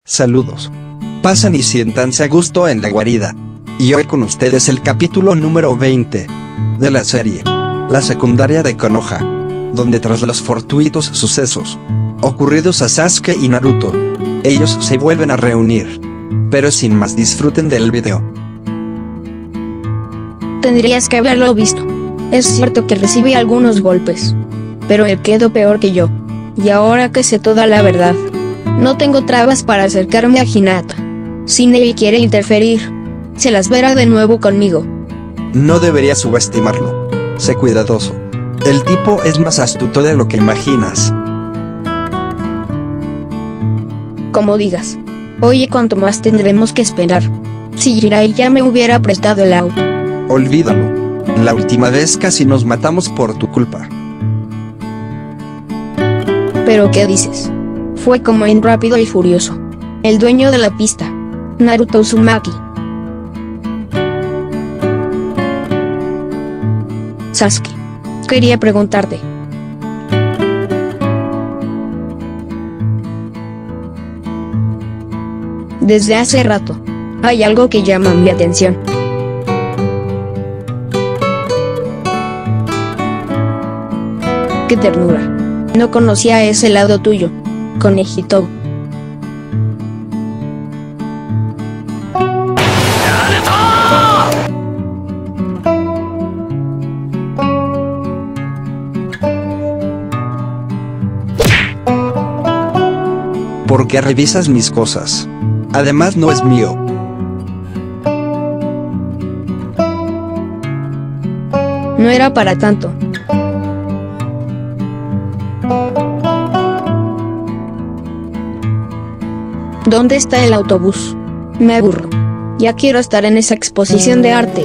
Saludos. Pasen y siéntanse a gusto en la guarida. Y hoy con ustedes el capítulo número 20 de la serie La secundaria de Konoha, donde tras los fortuitos sucesos ocurridos a Sasuke y Naruto, ellos se vuelven a reunir. Pero sin más, disfruten del video. Tendrías que haberlo visto. Es cierto que recibí algunos golpes, pero él quedó peor que yo. Y ahora que sé toda la verdad, no tengo trabas para acercarme a Hinata. Si Neji quiere interferir, se las verá de nuevo conmigo. No deberías subestimarlo. Sé cuidadoso. El tipo es más astuto de lo que imaginas. Como digas. Oye, ¿cuánto más tendremos que esperar? Si Jiraiya ya me hubiera prestado el auto. Olvídalo. La última vez casi nos matamos por tu culpa. ¿Pero qué dices? Fue como en Rápido y Furioso. El dueño de la pista, Naruto Uzumaki. Sasuke, quería preguntarte. Desde hace rato, hay algo que llama mi atención. ¡Qué ternura! No conocía ese lado tuyo, conejito. ¿Por qué revisas mis cosas? Además no es mío. No era para tanto. ¿Dónde está el autobús? Me aburro. Ya quiero estar en esa exposición de arte.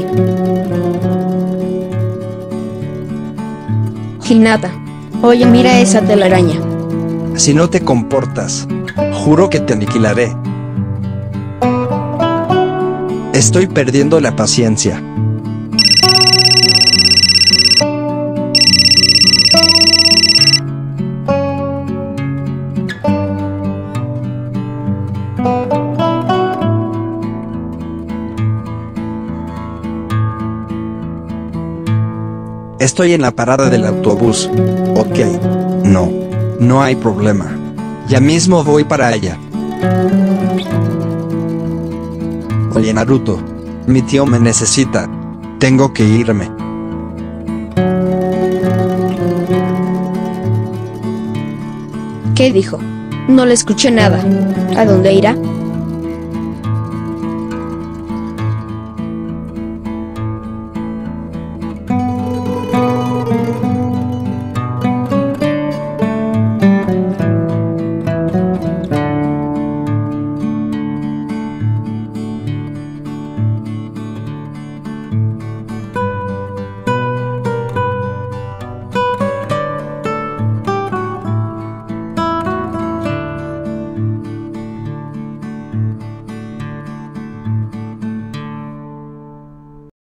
Hinata. Oye, mira esa telaraña. Si no te comportas, juro que te aniquilaré. Estoy perdiendo la paciencia. Estoy en la parada del autobús. Ok. No hay problema. Ya mismo voy para allá. Oye, Naruto, mi tío me necesita. Tengo que irme. ¿Qué dijo? No le escuché nada. ¿A dónde irá?